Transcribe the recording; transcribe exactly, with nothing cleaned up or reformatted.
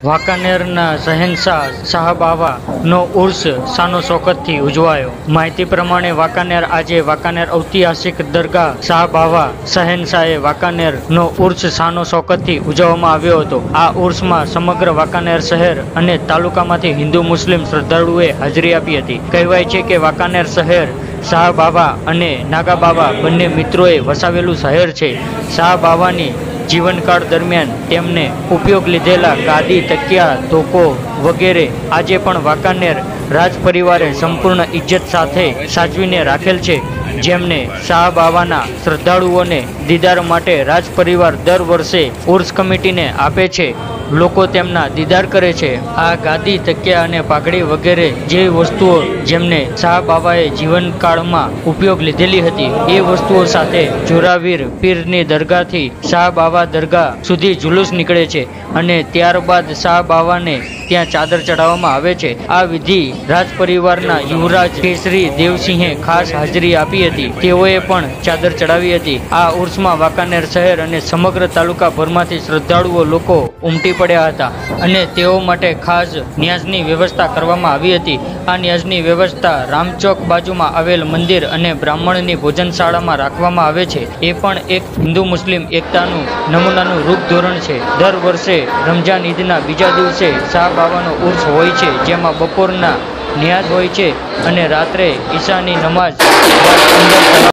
વાંકાનેરના શહેનશાહ શાહબાવાનો ઉર્સ શાનો શોકતથી ઉજવાયો। માહિતી પ્રમાણે વાંકાનેર આજે વાંકાનેર ઐતિહાસિક દરગાહ શાહબાવા શહેનશાહે વાંકાનેરનો ઉર્સ શાનો શોકતથી ઉજવવામાં આવ્યો હતો। આ ઉર્સમાં સમગ્ર વાંકાનેર શહેર અને તાલુકામાંથી હિન્દુ મુસ્લિમ શ્રદ્ધાળુઓએ હાજરી આપી હતી। કહેવાય છે કે વાંકાનેર શહેર શાહબાવા અને નાગાબાવા બંને મિત્રોએ વસાવેલું શહેર છે। શાહબાવાની જીવનકાળ દરમિયાન તેમને ઉપયોગ લીધેલા ગાદી, તકિયા, ધોકો વગેરે આજે પણ વાંકાનેર રાજ પરિવારે સંપૂર્ણ ઇજ્જત સાથે સાચવીને રાખેલ છે, જેમને શાહબાવાના શ્રદ્ધાળુઓને દીદાર માટે રાજ પરિવાર દર વર્ષે ઉર્સ કમિટીને આપે છે। લોકો તેમના દીદાર કરે છે। આ ગાદી, તકિયા અને પાઘડી વગેરે જેવી વસ્તુઓ જેમને શાહબાવાએ જીવનકાળમાં ઉપયોગ લીધેલી હતી એ વસ્તુઓ સાથે જોરાવીર પીરની દરગાહથી શાહબાવા દરગાહ સુધી જુલુસ નીકળે છે અને ત્યારબાદ શાહબાવાને ત્યાં ચાદર ચડાવવામાં આવે છે। આ વિધિ રાજ પરિવારના યુવરાજ કેસરી દેવસિંહે ખાસ હાજરી આપી હતી। તેઓએ પણ ચાદર ચડાવી હતી। આ ઉર્સમાં વાંકાનેર શહેર અને સમગ્ર તાલુકા ભરમાંથી શ્રદ્ધાળુઓ લોકો ઉમટી પડ્યા હતા અને તેઓ માટે ખાસ ન્યાઝની વ્યવસ્થા કરવામાં આવી હતી। આ ન્યાઝની વ્યવસ્થા રામચોક બાજુમાં આવેલ મંદિર અને બ્રાહ્મણની ભોજનશાળામાં રાખવામાં આવે છે। એ પણ એક હિન્દુ મુસ્લિમ એકતાનું નમૂનાનું રૂપ ધોરણ છે। દર વર્ષે રમજાન ઈદના બીજા દિવસે શાહબાવાનો ઉર્સ હોય છે, જેમાં બપોરના ન્યાઝ હોય છે અને રાત્રે ઈશાની નમાઝ બાદ અંદર